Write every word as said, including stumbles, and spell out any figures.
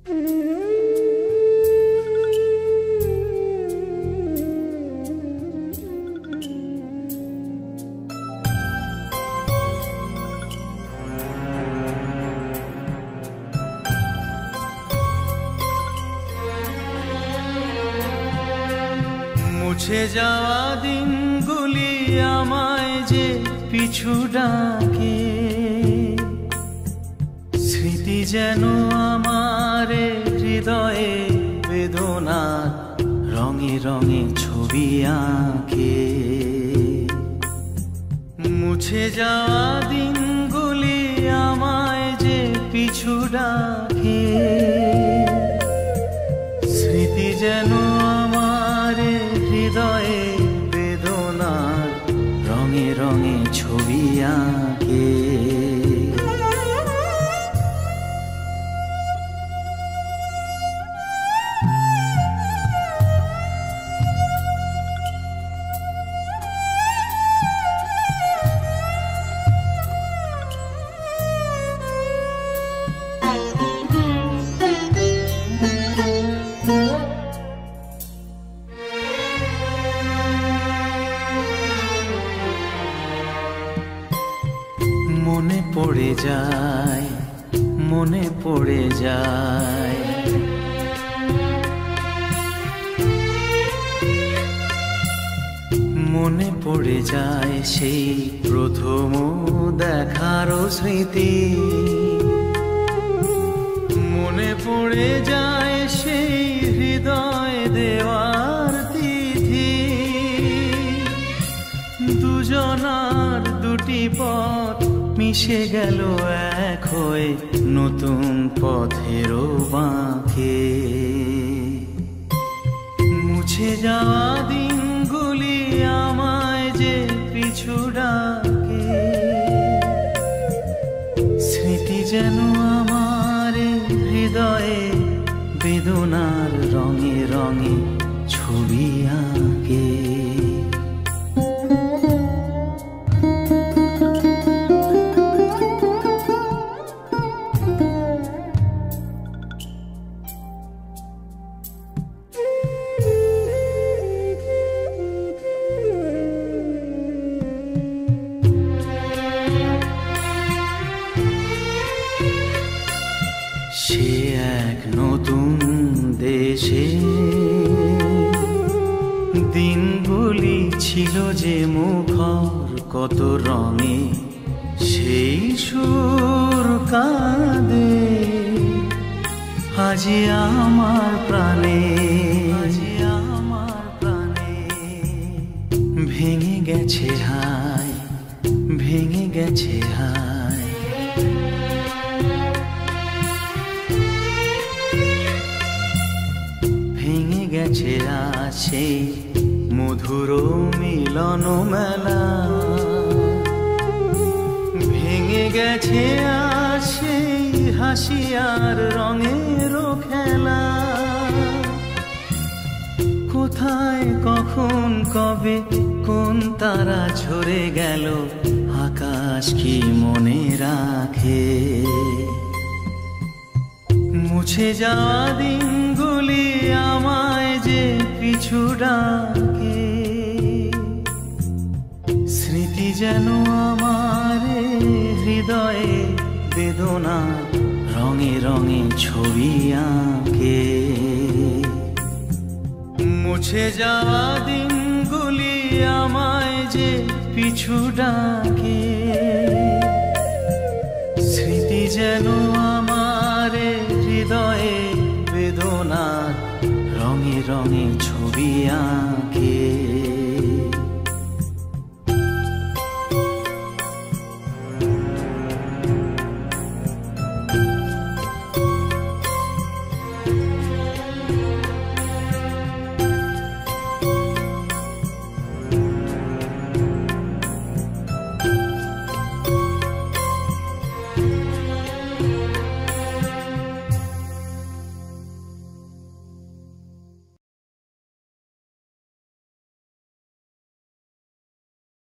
মুছে যাওয়া দিনগুলি আমায় যে পিছু ডাকে, স্মৃতি যেন আমার হৃদয়ে বেদনার রঙে রঙে ছবি আঁকে। মুছে যাওয়া দিনগুলি আমায় যে পিছু ডাকে, স্মৃতি যেন আমার হৃদয়ে বেদনার রঙে রঙে ছবি আঁকে। মনে পড়ে যায়, মনে পড়ে যায়, মনে পড়ে যায় সেই প্রথম দেখার স্মৃতি। মনে পড়ে যায় সেই হৃদয় দেওয়ার তিথি। দুজনার দুটি পথ মিশে গেল এক হয়ে নতুন পথেরও বাঁকে। মুছে যাওয়া দিনগুলি আমায় যে পিছু ডাকে, স্মৃতি যেন আমার হৃদয়ে বেদনার রঙে রঙে ছবি আঁকে। সে এক নতুন দেশে দিনগুলি ছিল যে মুখর কত রঙে, সেই সুর কাঁদে আজি আমার প্রাণে, আজি আমার প্রাণে। ভেঙে গেছে হায়, ভেঙে গেছে হায়, ভেঙে গেছে আজ সেই মধুর মিলন মেলা। ভেঙে গেছে আজ সেই হাসি আর রঙের খেলা। কোথায় কখন কবে কোন তারা ঝরে গেল, আকাশ কি মনে রাখে। মুছে যাওয়া দিনগুলি আমায় যে পিছু ডাকে, স্মৃতি যেন আমার হৃদয়ে বেদনা রঙে রঙে ছবি আঁকে। মুছে যাওয়া দিনগুলি আমায় যে পিছু ডাকে, স্মৃতি যেন আমার হৃদয়ে বেদনার রঙে রঙে ছবি আঁকে।